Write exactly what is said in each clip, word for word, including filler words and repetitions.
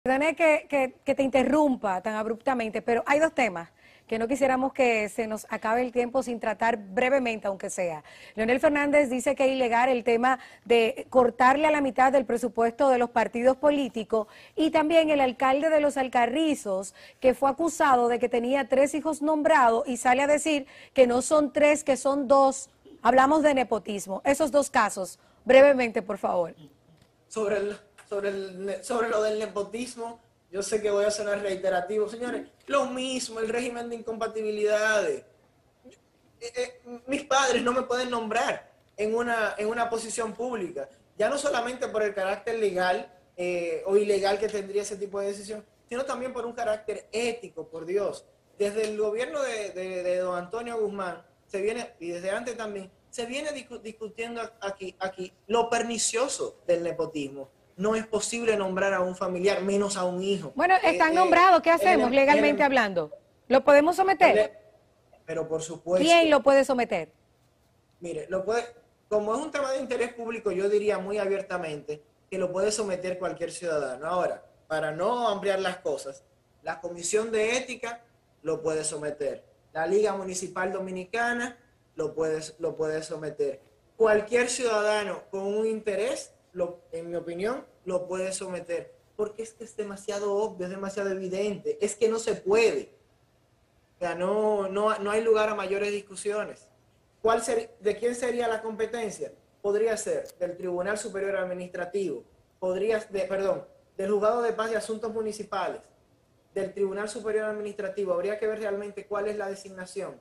Perdone que, que, que te interrumpa tan abruptamente, pero hay dos temas que no quisiéramos que se nos acabe el tiempo sin tratar brevemente, aunque sea. Leonel Fernández dice que es ilegal el tema de cortarle a la mitad del presupuesto de los partidos políticos, y también el alcalde de Los Alcarrizos, que fue acusado de que tenía tres hijos nombrados y sale a decir que no son tres, que son dos. Hablamos de nepotismo. Esos dos casos, brevemente, por favor. Sobre, el, sobre, el, sobre lo del nepotismo, yo sé que voy a sonar reiterativo, señores, lo mismo, el régimen de incompatibilidades. Eh, eh, mis padres no me pueden nombrar en una, en una posición pública, ya no solamente por el carácter legal eh, o ilegal que tendría ese tipo de decisión, sino también por un carácter ético, por Dios. Desde el gobierno de, de, de don Antonio Guzmán, se viene, y desde antes también, se viene discutiendo aquí, aquí lo pernicioso del nepotismo. No es posible nombrar a un familiar, menos a un hijo. Bueno, están eh, nombrados, ¿qué eh, hacemos el, legalmente el, hablando? ¿Lo podemos someter? el, pero por supuesto. ¿Quién lo puede someter? Mire, lo puede, como es un tema de interés público, yo diría muy abiertamente que lo puede someter cualquier ciudadano. Ahora, para no ampliar las cosas, la Comisión de Ética lo puede someter. La Liga Municipal Dominicana lo puede, lo puede someter. Cualquier ciudadano con un interés, lo, en mi opinión, lo puede someter. Porque es que es demasiado obvio, es demasiado evidente. Es que no se puede. O sea, no, no, no hay lugar a mayores discusiones. ¿Cuál ser, ¿De quién sería la competencia? Podría ser del Tribunal Superior Administrativo, podría, de, perdón, del Juzgado de Paz y Asuntos Municipales, del Tribunal Superior Administrativo. Habría que ver realmente cuál es la designación.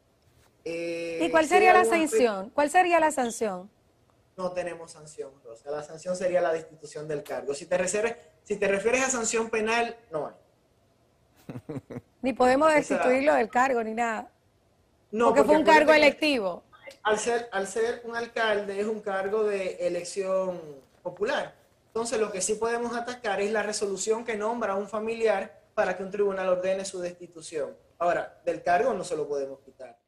Eh, ¿Y cuál sería la sanción? ¿Cuál sería la sanción? No tenemos sanción, Rosa. La sanción sería la destitución del cargo. Si te refieres, si te refieres a sanción penal, no hay. Ni podemos destituirlo del cargo ni nada. No, porque, porque fue un cargo electivo. Al ser, al ser un alcalde es un cargo de elección popular. Entonces lo que sí podemos atacar es la resolución que nombra a un familiar para que un tribunal ordene su destitución. Ahora, del cargo no se lo podemos quitar.